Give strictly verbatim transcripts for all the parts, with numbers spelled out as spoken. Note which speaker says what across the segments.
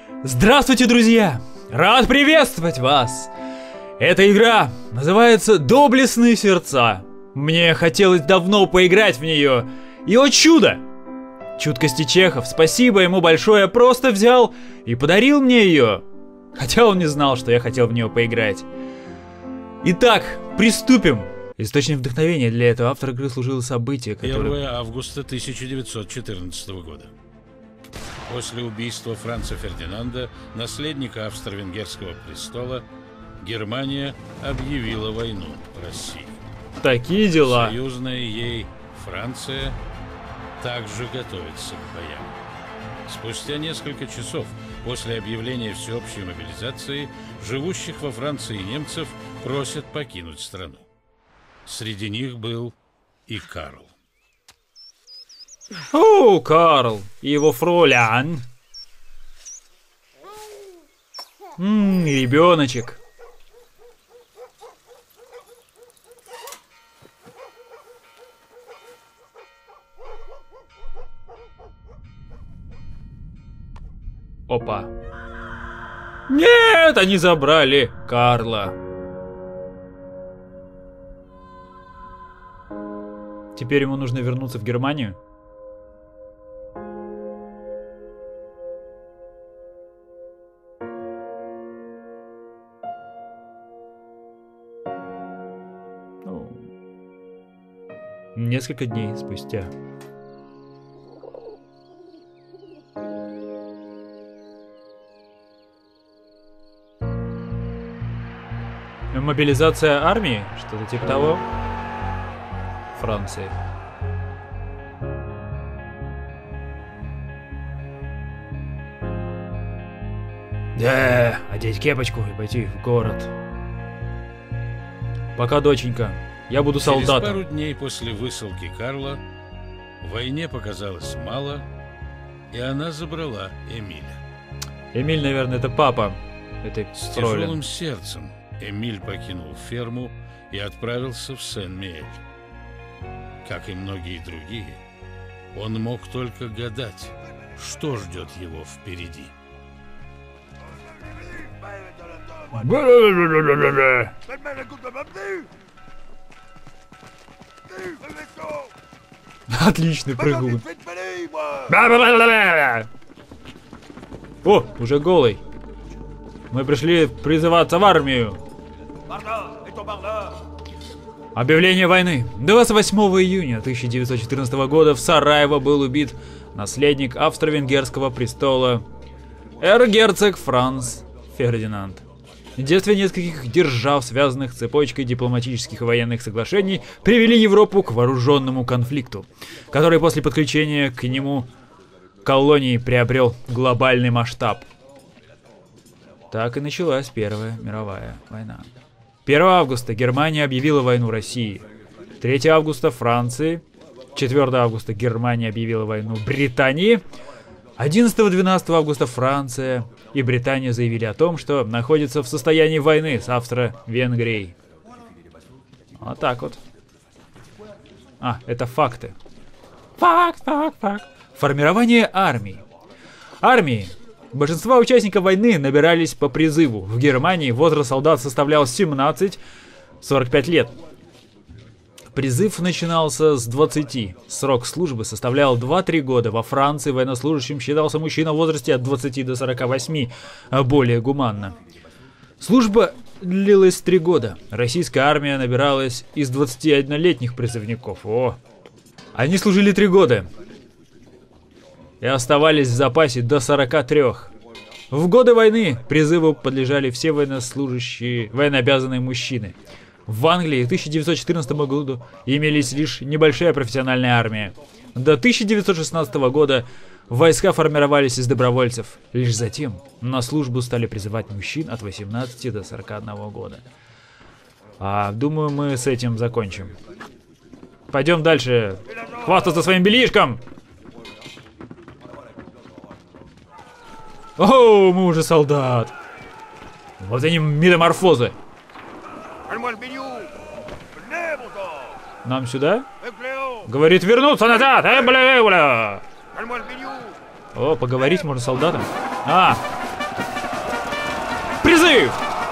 Speaker 1: Здравствуйте, друзья! Рад приветствовать вас! Эта игра называется «Доблестные сердца». Мне хотелось давно поиграть в нее. И о чудо! Чуткости Чехов, спасибо ему большое, просто взял и подарил мне ее. Хотя он не знал, что я хотел в нее поиграть. Итак, приступим. Источником вдохновения для этого автора игры служило событие, которое...
Speaker 2: первое августа тысяча девятьсот четырнадцатого года. После убийства Франца Фердинанда, наследника австро-венгерского престола, Германия объявила войну России.
Speaker 1: Такие дела.
Speaker 2: Союзная ей Франция также готовится к боям. Спустя несколько часов после объявления всеобщей мобилизации живущих во Франции немцев просят покинуть страну. Среди них был и Карл.
Speaker 1: О, Карл и его фролян. Ммм, ребеночек. Опа. Нет, они забрали Карла. Теперь ему нужно вернуться в Германию. Ну, несколько дней спустя. Мобилизация армии? Что-то типа того. Франции. Да, одеть кепочку и пойти в город. Пока, доченька, я буду солдатом.
Speaker 2: Через пару дней после высылки Карла войне показалось мало, и она забрала Эмиля.
Speaker 1: Эмиль, наверное, это папа этой
Speaker 2: С
Speaker 1: фройлен.
Speaker 2: тяжелым сердцем Эмиль покинул ферму и отправился в Сен-Миэль. Как и многие другие, он мог только гадать, что ждет его впереди.
Speaker 1: Отличный прыгун. О, уже голый. Мы пришли призываться в армию. Объявление войны. двадцать восьмого июня тысяча девятьсот четырнадцатого года в Сараево был убит наследник австро-венгерского престола эрцгерцог Франц Фердинанд. Действия нескольких держав, связанных цепочкой дипломатических и военных соглашений, привели Европу к вооруженному конфликту, который после подключения к нему колонии приобрел глобальный масштаб. Так и началась Первая мировая война. первого августа Германия объявила войну России. третьего августа Франции. четвёртого августа Германия объявила войну Британии. одиннадцатого-двенадцатого августа Франция и Британия заявили о том, что находятся в состоянии войны с Австро-Венгрией. Вот так вот. А, это факты. Факт, факт, факт. Формирование армий. Армии. Большинство участников войны набирались по призыву. В Германии возраст солдат составлял семнадцать-сорок пять лет. Призыв начинался с двадцати. Срок службы составлял два-три года. Во Франции военнослужащим считался мужчина в возрасте от двадцати до сорока восьми, а более гуманно. Служба длилась три года. Российская армия набиралась из двадцатиоднолетних призывников. О! Они служили три года. И оставались в запасе до сорока трёх. В годы войны призыву подлежали все военнослужащие, военнообязанные мужчины. В Англии к тысяча девятьсот четырнадцатому году имелись лишь небольшая профессиональная армия. До тысяча девятьсот шестнадцатого года войска формировались из добровольцев. Лишь затем на службу стали призывать мужчин от восемнадцати до сорока одного года. А, думаю, мы с этим закончим. Пойдем дальше. Хвастаться своим бельишком! О, мы уже солдат. Вот они метаморфозы. Нам сюда? Говорит, вернуться назад! Э, бля, бля. О, поговорить можно с солдатом. А, Призыв!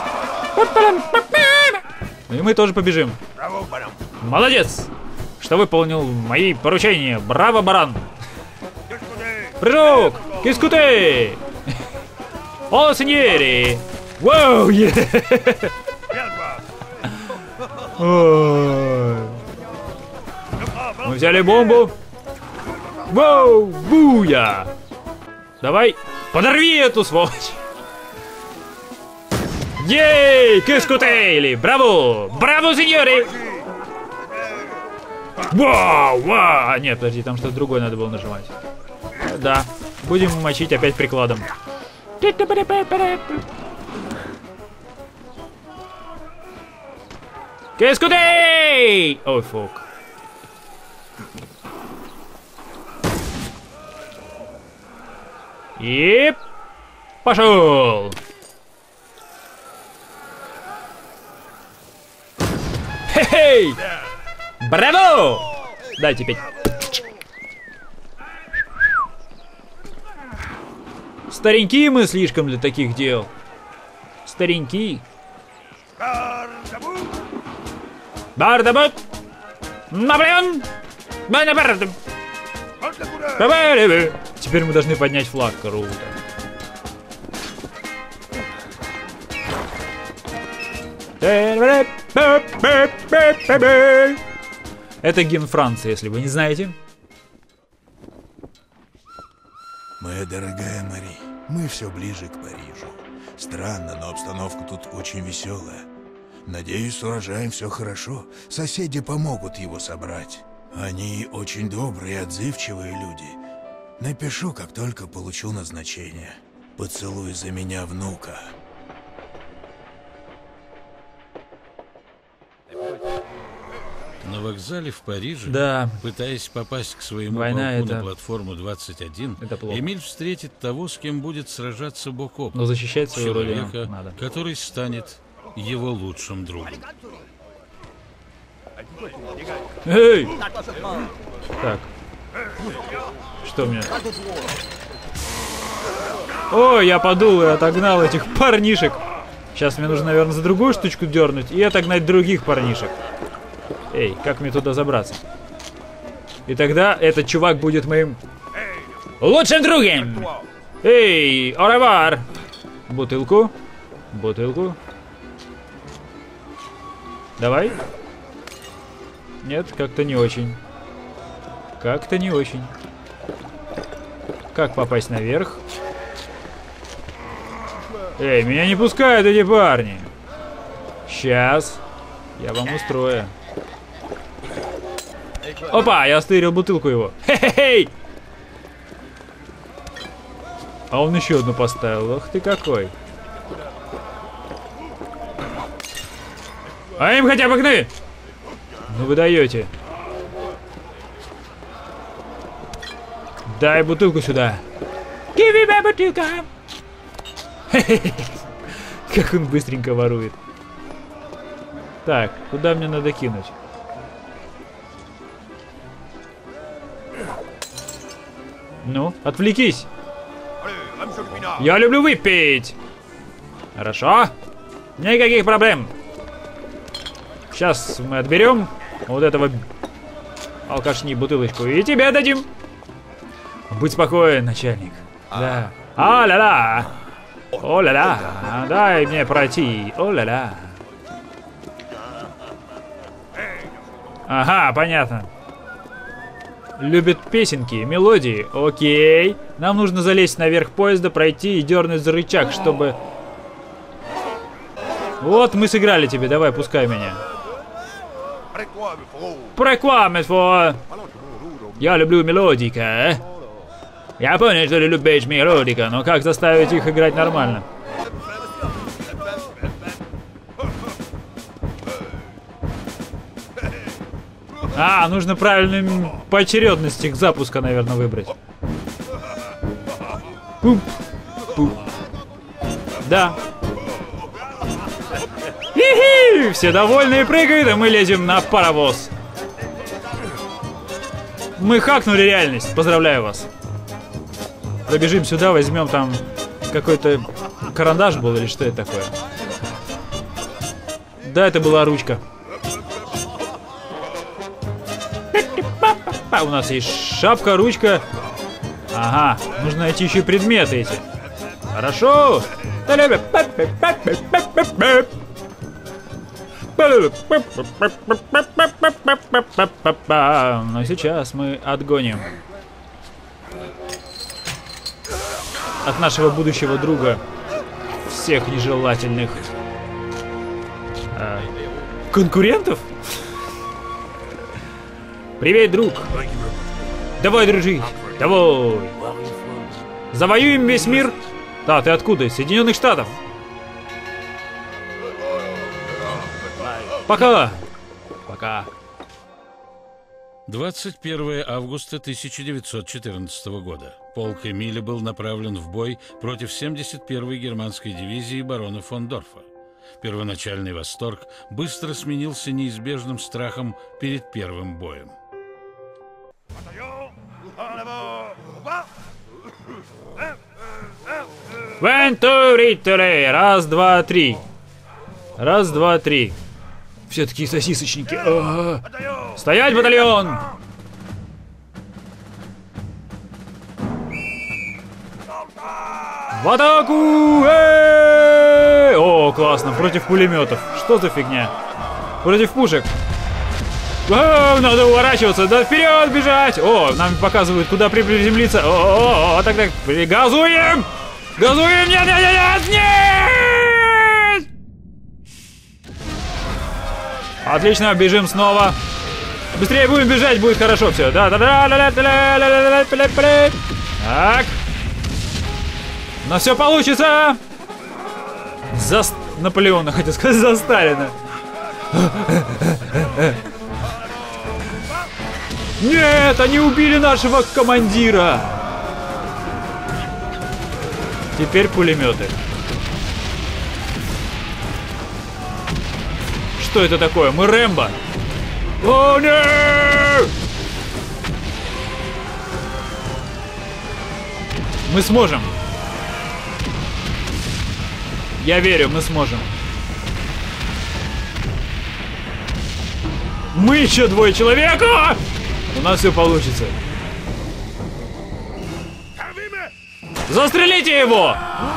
Speaker 1: И мы тоже побежим. Молодец! Что выполнил мои поручения. Браво, баран! Прыжок! Кискутей! О, сеньори! Вау! Мы взяли бомбу. Воу! Буя! Давай, подорви эту сволочь! Ей! Кискутейли! Браво! Браво, сеньори! Вау! Вау! Нет, подожди, там что-то другое надо было нажимать. Да. Будем мочить опять прикладом. Кискутей! Ой, фук. И пошел. Хе-хей! Браво! Дайте пять. Старенькие мы слишком для таких дел. Старенькие. Бардабут! Наблен! Бардабут! Теперь мы должны поднять флаг. Круто. Это гимн Франции, если вы не знаете.
Speaker 3: Моя дорогая Мари, мы все ближе к Парижу. Странно, но обстановка тут очень веселая. Надеюсь, с урожаем все хорошо. Соседи помогут его собрать. Они очень добрые и отзывчивые люди. Напишу, как только получу назначение. Поцелуй за меня внука.
Speaker 2: На вокзале в Париже,
Speaker 1: да.
Speaker 2: Пытаясь попасть к своему
Speaker 1: Война
Speaker 2: полку
Speaker 1: это...
Speaker 2: на платформу двадцать один,
Speaker 1: это
Speaker 2: Эмиль встретит того, с кем будет сражаться бок о бок.
Speaker 1: Но защищать свою
Speaker 2: человека,
Speaker 1: надо.
Speaker 2: который станет его лучшим другом.
Speaker 1: Эй! Так. Что мне? Ой, я подул и отогнал этих парнишек. Сейчас мне нужно, наверное, за другую штучку дернуть и отогнать других парнишек. Эй, как мне туда забраться? И тогда этот чувак будет моим лучшим другом. Эй, оревар. Бутылку. Бутылку. Давай. Нет, как-то не очень. Как-то не очень. Как попасть наверх? Эй, меня не пускают эти парни. Сейчас. Я вам устрою. Опа, я стырил бутылку его. Хе-хе-хей! А он еще одну поставил. Ох ты какой. А им хотя бы гны! Ну вы даете. Дай бутылку сюда. Give me бутылка. Как он быстренько ворует. Так, куда мне надо кинуть? Ну, отвлекись. Я люблю выпить. Хорошо. Никаких проблем. Сейчас мы отберем вот этого алкашни бутылочку и тебе дадим. Будь спокоен, начальник. Да. А-ля-ля. О-ля-ля. Дай мне пройти. О-ля-ля. Ага, понятно. Любит песенки, мелодии. Окей. Нам нужно залезть наверх поезда, пройти и дернуть за рычаг, чтобы... Вот мы сыграли тебе, давай, пускай меня. Преквамет фо. Я люблю мелодика. Я понял, что ты любишь мелодика, но как заставить их играть нормально? А, нужно правильную поочередность их запуска, наверное, выбрать. Пум. Пум. Да. Хи-хи! Все довольные прыгают, а мы лезем на паровоз. Мы хакнули реальность. Поздравляю вас. Пробежим сюда, возьмем там какой-то карандаш был или что это такое? Да, это была ручка. У нас есть шапка, ручка. Ага, нужно найти еще и предметы эти. Хорошо. Но сейчас мы отгоним от нашего будущего друга всех нежелательных а, конкурентов. Привет, друг. Давай дружить. Давай. Завоюем весь мир. Да, ты откуда? Из Соединенных Штатов. Пока. Пока.
Speaker 2: двадцать первое августа тысяча девятьсот четырнадцатого года. Полк Эмиля был направлен в бой против семьдесят первой германской дивизии барона фон Дорфа. Первоначальный восторг быстро сменился неизбежным страхом перед первым боем.
Speaker 1: One, two, three, three. Раз, два, три. Раз, два, три. Все такие сосисочники. А-а-а. Стоять, батальон! В атаку! Э-э-э! О, классно, против пулеметов. Что за фигня? Против пушек. О, надо уворачиваться, да вперед бежать! О, нам показывают, куда приземлиться. О, так, так, газуем! Газуем! Нет, нет, нет, нет! Отлично, бежим снова. Быстрее будем бежать, будет хорошо все. Да, да, да, да, да, да, да, да. Так. Но все получится. За Наполеона, хотел сказать, за Сталина. Нет, они убили нашего командира. Теперь пулеметы. Что это такое? Мы Рэмбо. О, нет! Мы сможем. Я верю, мы сможем. Мы еще двое человек! А! У нас все получится. Застрелите его!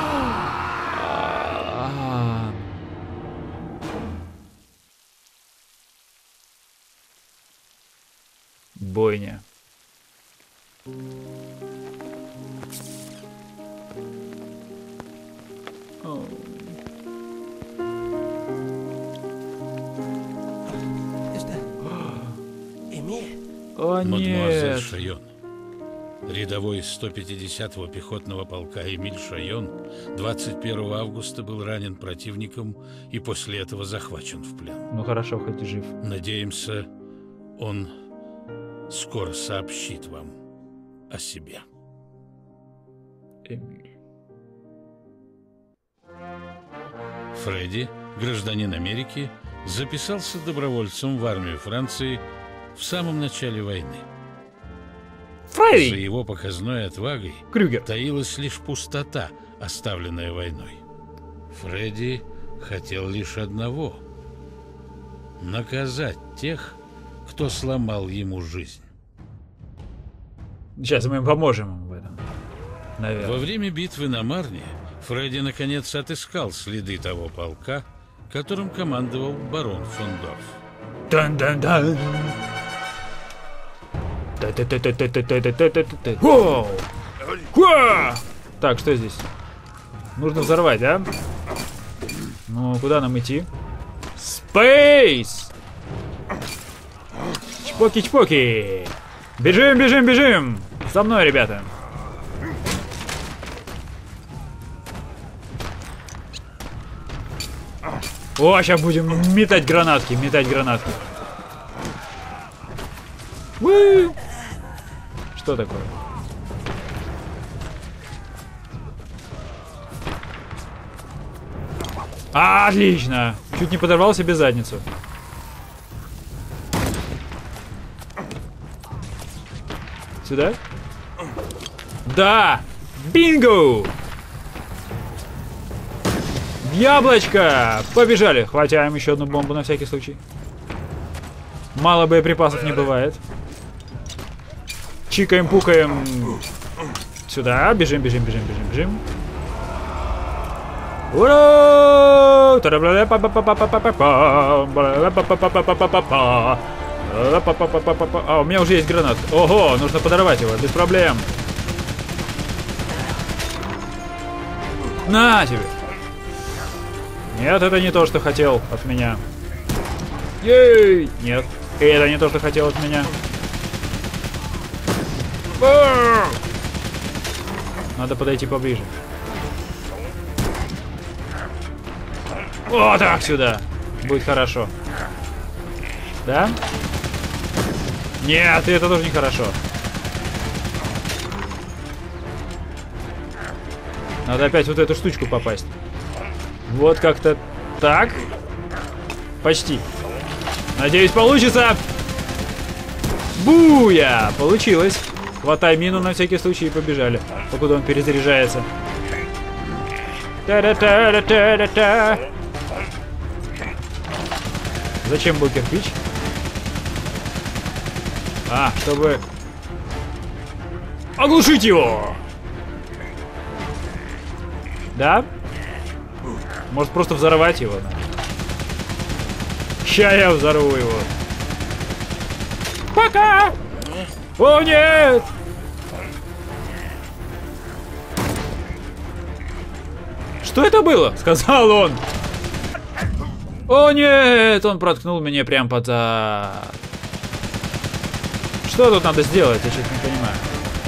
Speaker 1: Бойня. О,
Speaker 2: Мадемуазель
Speaker 1: нет.
Speaker 2: Шайон. Рядовой сто пятидесятого пехотного полка Эмиль Шайон двадцать первого августа был ранен противником и после этого захвачен в плен.
Speaker 1: Ну хорошо, хоть и жив.
Speaker 2: Надеемся, он скоро сообщит вам о себе.
Speaker 1: Эмиль.
Speaker 2: Фредди, гражданин Америки, записался добровольцем в армию Франции в самом начале войны.
Speaker 1: Фредди!
Speaker 2: За его показной отвагой
Speaker 1: Крюгер.
Speaker 2: таилась лишь пустота, оставленная войной. Фредди хотел лишь одного — наказать тех, кто сломал ему жизнь.
Speaker 1: Сейчас мы им поможем ему в этом. Наверное.
Speaker 2: Во время битвы на Марне Фредди наконец отыскал следы того полка, которым командовал барон фон Дорф.
Speaker 1: Дан-дан-дан. Воу! Ха! Так, что здесь? Нужно взорвать, да? Ну, куда нам идти? Спейс! Чпоки-чпоки! Бежим, бежим, бежим! За мной, ребята! О, сейчас будем метать гранатки, метать гранатки. Уи! Что такое? А, отлично! Чуть не подорвал себе задницу. Сюда? Да! Бинго! Яблочко! Побежали. Хватаем еще одну бомбу на всякий случай. Мало боеприпасов не бывает. Чикаем, пукаем. Сюда. Бежим, бежим, бежим, бежим, бежим. Ура! А, у меня уже есть гранат. Ого, нужно подорвать его, без проблем. На тебе. Нет, это не то, что хотел от меня. Ей! Нет, это не то, что хотел от меня. Надо подойти поближе. О, так, сюда. Будет хорошо. Да? Нет, это тоже нехорошо. Надо опять вот эту штучку попасть. Вот как-то так. Почти. Надеюсь, получится. Буя! Получилось. Хватай мину на всякий случай и побежали. Покуда он перезаряжается. Та-да-та-да-та-да-та. Зачем был кирпич? А, чтобы оглушить его. Да? Может просто взорвать его? Ща я взорву его. Пока! О, нет! Что это было? Сказал он. О, нет! Он проткнул меня прям под зад. Что тут надо сделать? Я сейчас не понимаю.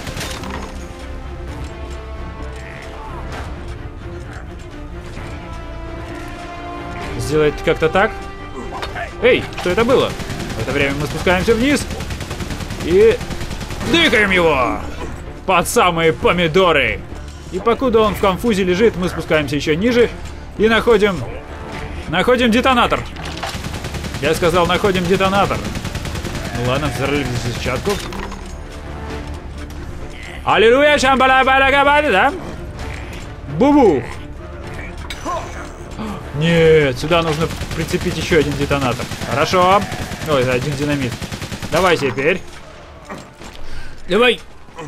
Speaker 1: Сделать как-то так? Эй, что это было? В это время мы спускаемся вниз и дыкаем его под самые помидоры. И покуда он в конфузе лежит, мы спускаемся еще ниже и находим... Находим детонатор. Я сказал, находим детонатор. Ну ладно, взорвали взрывчатку. Аллилуйя, шамбала балагабали, да? Бубух. Нет, сюда нужно прицепить еще один детонатор. Хорошо. Ой, это один динамит. Давай теперь. Давай.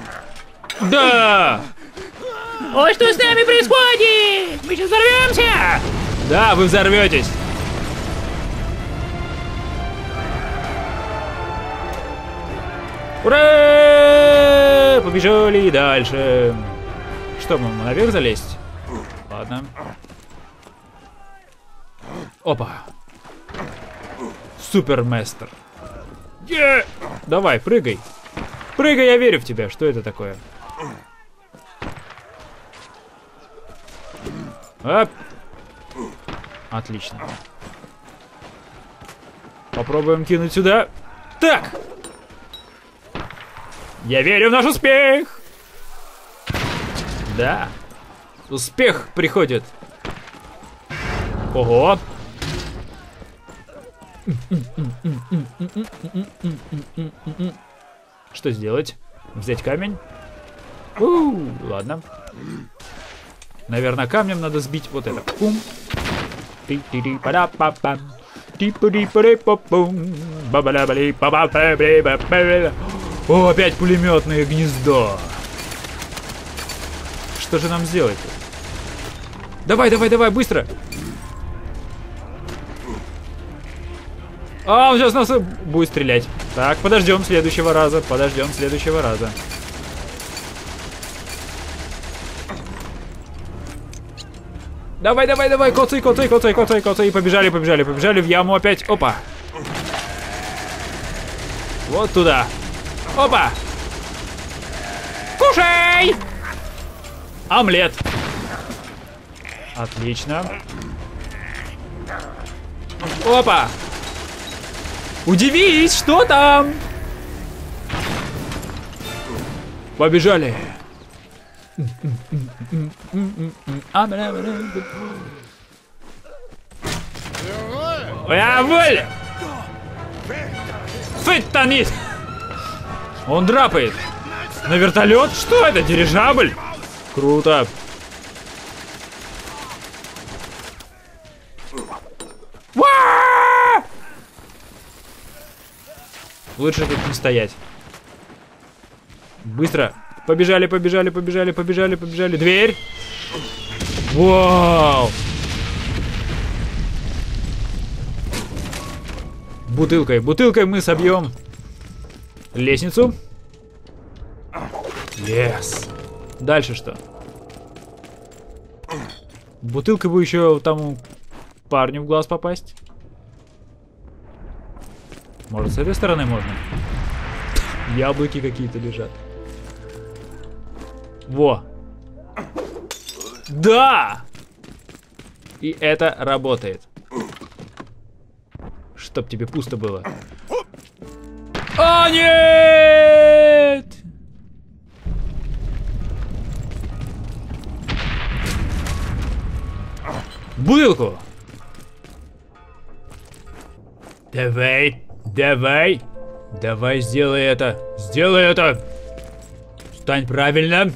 Speaker 1: Да.
Speaker 4: Ой, что с нами происходит? Мы сейчас взорвемся!
Speaker 1: Да, вы взорветесь. Ура! Побежали дальше. Что, мы наверх залезть? Ладно. Опа. Супермастер. Yeah! Давай, прыгай. Прыгай, я верю в тебя. Что это такое? Оп. Отлично. Попробуем кинуть сюда. Так. Я верю в наш успех. Да. Успех приходит. Ого. Что сделать? Взять камень? У-у-у, ладно. Наверное, камнем надо сбить вот это. Пум. О, опять пулеметное гнездо. Что же нам сделать? Давай, давай, давай, быстро. А, он сейчас нас будет стрелять. Так, подождем следующего раза. Подождем следующего раза. Давай, давай, давай, коцай, коцай, коцай, коцай, коцай. Побежали, побежали, побежали в яму опять. Опа. Вот туда. Опа. Кушай! Омлет. Отлично. Опа. Удивись, что там? Побежали. Я воль! Феттанит! Он драпает. На вертолет? Что это? Дирижабль? Круто. Лучше тут не стоять. Быстро. Побежали, побежали, побежали, побежали, побежали. Дверь. Вау. Бутылкой, бутылкой мы собьем лестницу. Yes. Дальше что? Бутылкой бы еще тому парню в глаз попасть. Может, с этой стороны можно? Яблоки какие-то лежат. Во. Да! И это работает. Чтоб тебе пусто было. А, нет! Бутылку! Давай, давай, давай, сделай это, сделай это! Встань правильно!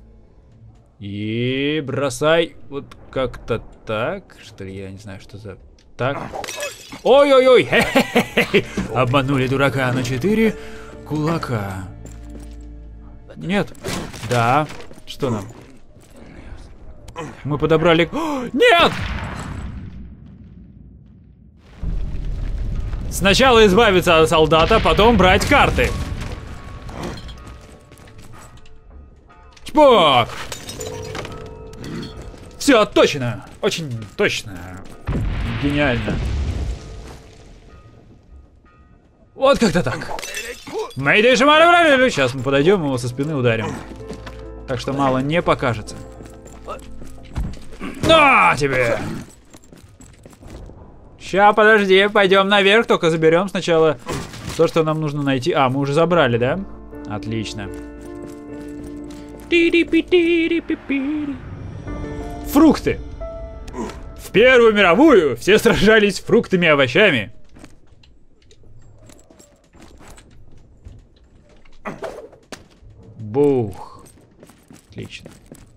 Speaker 1: И бросай вот как-то так, что ли, я не знаю, что за... Так. Ой-ой-ой! Обманули дурака на четыре кулака. Нет. Да. Что нам? Мы подобрали... Нет! Сначала избавиться от солдата, потом брать карты. Чпок! Все точно. Очень точно. Гениально. Вот как-то так. Сейчас мы подойдем, его со спины ударим. Так что мало не покажется. На тебе! Ща, подожди, пойдем наверх, только заберем сначала то, что нам нужно найти. А, мы уже забрали, да? Отлично. Фрукты. В Первую мировую все сражались фруктами и овощами. Бух. Отлично.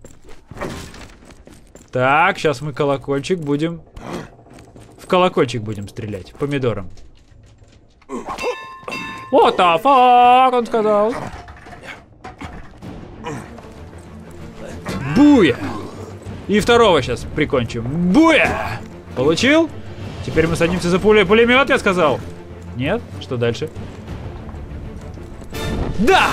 Speaker 1: Так, сейчас мы колокольчик будем... В колокольчик будем стрелять. Помидором. What the fuck, он сказал. Буя. И второго сейчас прикончим. Буя. Получил? Теперь мы садимся за пулей. Пулемет, я сказал. Нет? Что дальше? Да!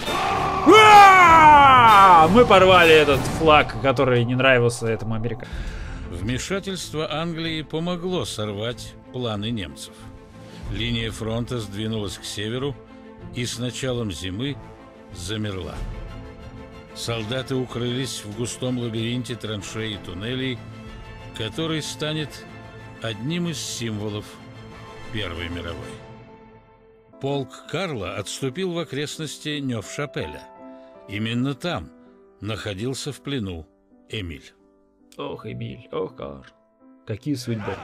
Speaker 1: А-а-а! Мы порвали этот флаг, который не нравился этому американцу.
Speaker 2: Вмешательство Англии помогло сорвать планы немцев. Линия фронта сдвинулась к северу и с началом зимы замерла. Солдаты укрылись в густом лабиринте траншей и туннелей, который станет одним из символов Первой мировой. Полк Карла отступил в окрестности Нёв-Шапеля. Именно там находился в плену Эмиль.
Speaker 1: Ох, Эмиль, ох, Кар. Какие судьбы.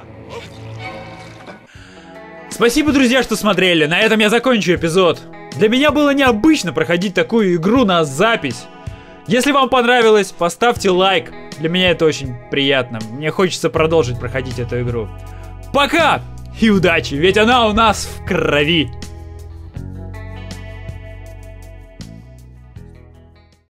Speaker 1: Спасибо, друзья, что смотрели. На этом я закончу эпизод. Для меня было необычно проходить такую игру на запись. Если вам понравилось, поставьте лайк. Для меня это очень приятно. Мне хочется продолжить проходить эту игру. Пока! И удачи, ведь она у нас в крови.